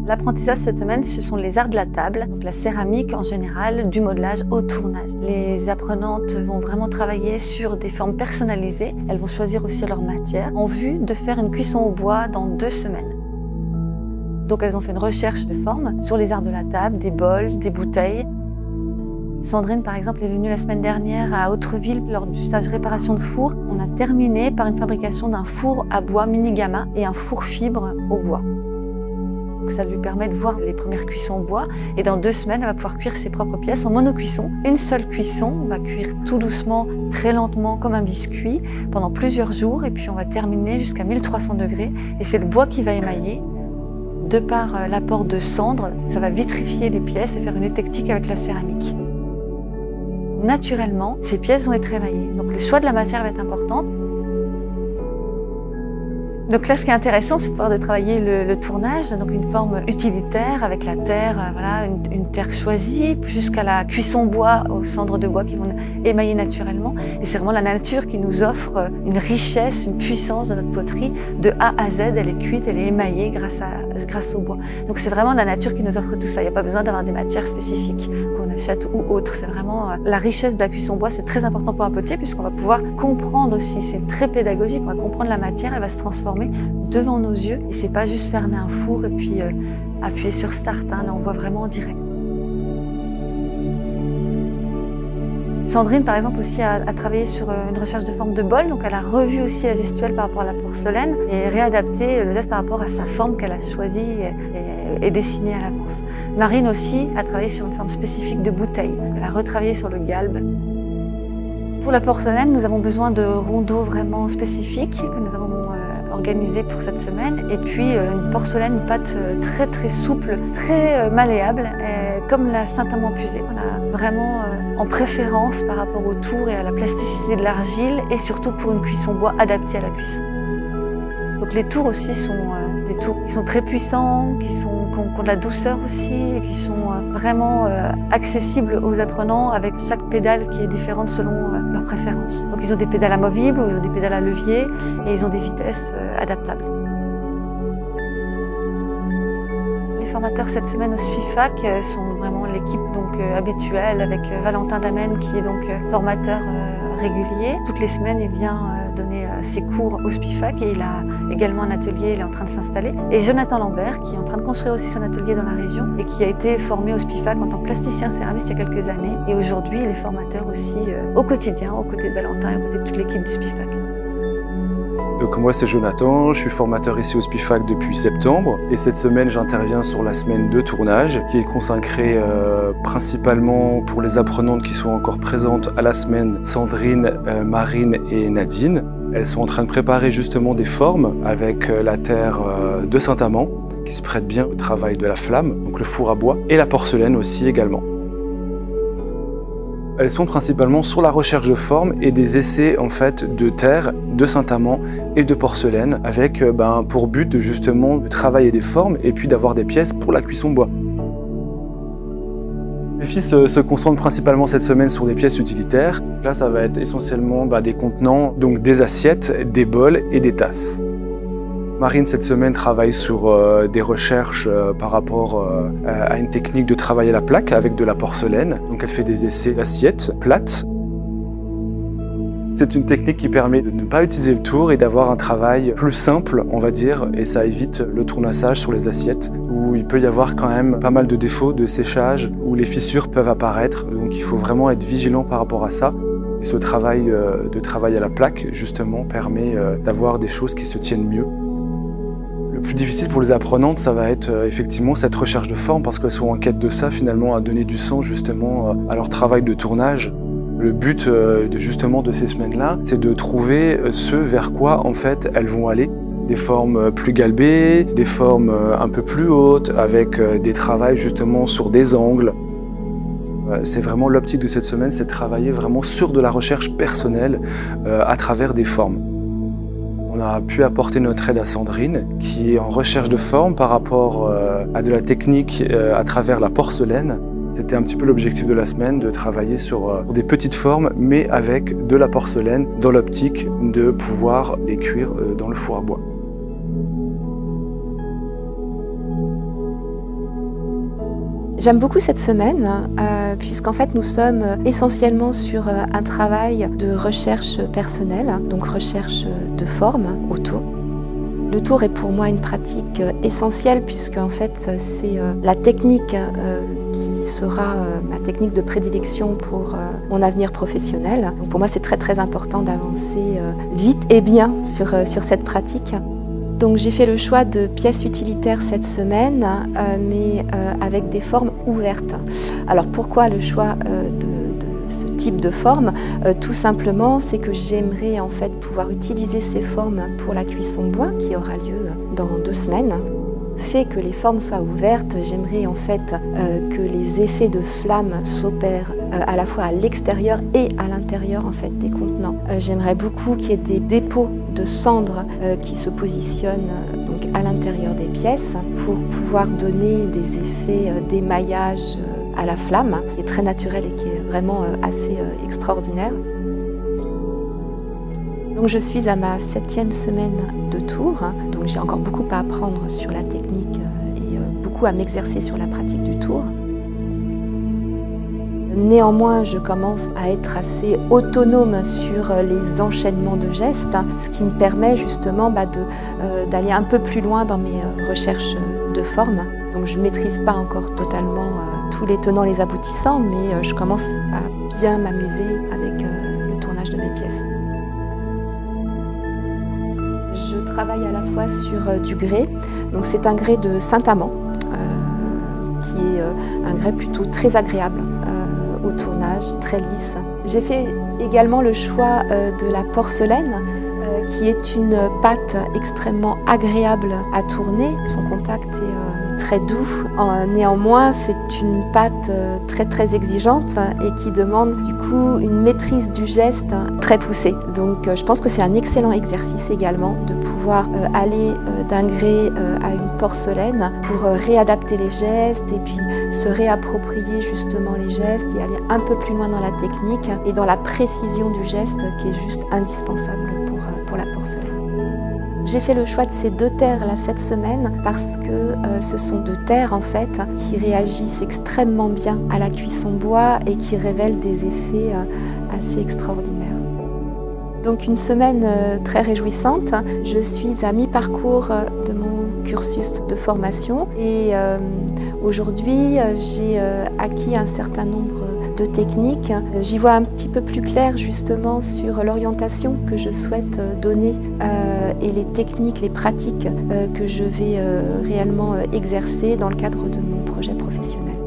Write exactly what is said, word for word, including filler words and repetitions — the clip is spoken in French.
L'apprentissage cette semaine, ce sont les arts de la table, donc la céramique en général, du modelage au tournage. Les apprenantes vont vraiment travailler sur des formes personnalisées. Elles vont choisir aussi leur matière en vue de faire une cuisson au bois dans deux semaines. Donc elles ont fait une recherche de formes sur les arts de la table, des bols, des bouteilles. Sandrine, par exemple, est venue la semaine dernière à Autreville lors du stage réparation de four. On a terminé par une fabrication d'un four à bois mini-gamma et un four fibre au bois. Donc ça lui permet de voir les premières cuissons au bois et dans deux semaines, elle va pouvoir cuire ses propres pièces en monocuisson. Une seule cuisson, on va cuire tout doucement, très lentement, comme un biscuit, pendant plusieurs jours et puis on va terminer jusqu'à mille trois cents degrés et c'est le bois qui va émailler. De par l'apport de cendres, ça va vitrifier les pièces et faire une eutectique avec la céramique. Naturellement, ces pièces vont être émaillées. Donc le choix de la matière va être important. Donc là, ce qui est intéressant, c'est de pouvoir de travailler le, le tournage, donc une forme utilitaire avec la terre, euh, voilà, une, une terre choisie, jusqu'à la cuisson bois aux cendres de bois qui vont émailler naturellement. Et c'est vraiment la nature qui nous offre une richesse, une puissance de notre poterie. De A à Z, elle est cuite, elle est émaillée grâce, à, grâce au bois. Donc c'est vraiment la nature qui nous offre tout ça. Il n'y a pas besoin d'avoir des matières spécifiques qu'on achète ou autres. C'est vraiment euh, la richesse de la cuisson bois, c'est très important pour un potier puisqu'on va pouvoir comprendre aussi. C'est très pédagogique. On va comprendre la matière, elle va se transformer devant nos yeux et c'est pas juste fermer un four et puis euh, appuyer sur start, hein. Là on voit vraiment en direct. Sandrine par exemple aussi a, a travaillé sur une recherche de forme de bol, donc elle a revu aussi la gestuelle par rapport à la porcelaine et réadapté le geste par rapport à sa forme qu'elle a choisie et, et, et dessinée à l'avance. Marine aussi a travaillé sur une forme spécifique de bouteille, elle a retravaillé sur le galbe. Pour la porcelaine, nous avons besoin de rondeaux vraiment spécifiques que nous avons euh, organisés pour cette semaine. Et puis euh, une porcelaine, une pâte euh, très très souple, très euh, malléable, euh, comme la Saint-Amand puisée. On a vraiment euh, en préférence par rapport au tour et à la plasticité de l'argile et surtout pour une cuisson bois adaptée à la cuisson. Donc les tours aussi sont euh, des tours qui sont très puissants, qui, sont, qui, ont, qui ont de la douceur aussi, et qui sont euh, vraiment euh, accessibles aux apprenants avec chaque pédale qui est différente selon euh, leurs préférences. Donc ils ont des pédales amovibles, ils ont des pédales à levier et ils ont des vitesses euh, adaptables. Les formateurs cette semaine au SPIFAC euh, sont vraiment l'équipe donc euh, habituelle avec euh, Valentin Damen qui est donc euh, formateur euh, régulier. Toutes les semaines il vient euh, donner euh, ses cours au SPIFAC et il a également un atelier, il est en train de s'installer. Et Jonathan Lambert qui est en train de construire aussi son atelier dans la région et qui a été formé au SPIFAC en tant que plasticien céramiste il y a quelques années. Et aujourd'hui il est formateur aussi euh, au quotidien, aux côtés de Valentin et aux côtés de toute l'équipe du SPIFAC. Donc moi c'est Jonathan, je suis formateur ici au SPIFAC depuis septembre et cette semaine j'interviens sur la semaine de tournage qui est consacrée euh, principalement pour les apprenantes qui sont encore présentes à la semaine, Sandrine, euh, Marine et Nadine. Elles sont en train de préparer justement des formes avec euh, la terre euh, de Saint-Amand qui se prête bien au travail de la flamme, donc le four à bois et la porcelaine aussi également. Elles sont principalement sur la recherche de formes et des essais en fait de terre, de Saint-Amand et de porcelaine avec ben, pour but de justement de travailler des formes et puis d'avoir des pièces pour la cuisson bois. Les filles se, se concentrent principalement cette semaine sur des pièces utilitaires. Là ça va être essentiellement ben, des contenants, donc des assiettes, des bols et des tasses. Marine, cette semaine, travaille sur euh, des recherches euh, par rapport euh, à une technique de travail à la plaque avec de la porcelaine. Donc elle fait des essais d'assiettes plates. C'est une technique qui permet de ne pas utiliser le tour et d'avoir un travail plus simple, on va dire, et ça évite le tournassage sur les assiettes, où il peut y avoir quand même pas mal de défauts de séchage, où les fissures peuvent apparaître, donc il faut vraiment être vigilant par rapport à ça. Et ce travail euh, de travail à la plaque, justement, permet euh, d'avoir des choses qui se tiennent mieux. Le plus difficile pour les apprenantes, ça va être euh, effectivement cette recherche de forme parce qu'elles sont en quête de ça finalement, à donner du sens justement euh, à leur travail de tournage. Le but euh, de, justement de ces semaines-là, c'est de trouver euh, ce vers quoi en fait elles vont aller. Des formes plus galbées, des formes euh, un peu plus hautes, avec euh, des travails justement sur des angles. Euh, c'est vraiment l'optique de cette semaine, c'est de travailler vraiment sur de la recherche personnelle euh, à travers des formes. On a pu apporter notre aide à Sandrine, qui est en recherche de forme par rapport euh, à de la technique euh, à travers la porcelaine. C'était un petit peu l'objectif de la semaine, de travailler sur euh, des petites formes, mais avec de la porcelaine, dans l'optique de pouvoir les cuire euh, dans le four à bois. J'aime beaucoup cette semaine euh, puisqu'en fait nous sommes essentiellement sur euh, un travail de recherche personnelle, donc recherche de forme au tour. Le tour est pour moi une pratique essentielle puisque en fait c'est euh, la technique euh, qui sera euh, ma technique de prédilection pour euh, mon avenir professionnel. Donc pour moi c'est très très important d'avancer euh, vite et bien sur, euh, sur cette pratique. Donc j'ai fait le choix de pièces utilitaires cette semaine, euh, mais euh, avec des formes ouvertes. Alors pourquoi le choix euh, de, de ce type de forme? euh, Tout simplement, c'est que j'aimerais en fait pouvoir utiliser ces formes pour la cuisson bois qui aura lieu dans deux semaines. Fait que les formes soient ouvertes, j'aimerais en fait euh, que les effets de flamme s'opèrent euh, à la fois à l'extérieur et à l'intérieur en fait des contenants. Euh, j'aimerais beaucoup qu'il y ait des dépôts de cendres euh, qui se positionnent euh, donc à l'intérieur des pièces pour pouvoir donner des effets euh, d'émaillage euh, à la flamme, qui est très naturel et qui est vraiment euh, assez euh, extraordinaire. Donc je suis à ma septième semaine de tour, donc j'ai encore beaucoup à apprendre sur la technique et beaucoup à m'exercer sur la pratique du tour. Néanmoins, je commence à être assez autonome sur les enchaînements de gestes, ce qui me permet justement bah, d'aller euh, un peu plus loin dans mes recherches de forme. Donc je ne maîtrise pas encore totalement euh, tous les tenants, les aboutissants, mais euh, je commence à bien m'amuser avec euh, le tournage de mes pièces. Je travaille à la fois sur euh, du grès, donc c'est un grès de Saint-Amand, euh, qui est euh, un grès plutôt très agréable euh, au tournage, très lisse. J'ai fait également le choix euh, de la porcelaine, euh, qui est une pâte extrêmement agréable à tourner. Son contact est euh, très doux. Euh, néanmoins, c'est une pâte euh, très très exigeante et qui demande du coup une maîtrise du geste très poussée. Donc euh, je pense que c'est un excellent exercice également de pouvoir euh, aller euh, d'un grès euh, à une porcelaine pour euh, réadapter les gestes et puis se réapproprier justement les gestes et aller un peu plus loin dans la technique et dans la précision du geste qui est juste indispensable pour, euh, pour la porcelaine. J'ai fait le choix de ces deux terres là cette semaine parce que euh, ce sont deux terres en fait qui réagissent extrêmement bien à la cuisson bois et qui révèlent des effets euh, assez extraordinaires. Donc une semaine euh, très réjouissante. Je suis à mi-parcours de mon cursus de formation et euh, aujourd'hui euh, j'ai euh, acquis un certain nombre de techniques. J'y vois un petit peu plus clair justement sur l'orientation que je souhaite donner euh, et les techniques, les pratiques euh, que je vais euh, réellement euh, exercer dans le cadre de mon projet professionnel.